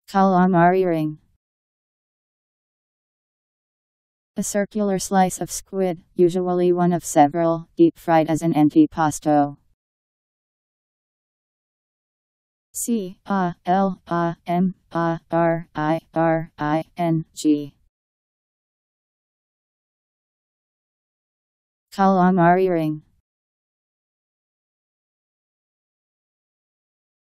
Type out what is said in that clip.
Calamari ring. A circular slice of squid, usually one of several, deep fried as an antipasto. Calamari. Calamari ring.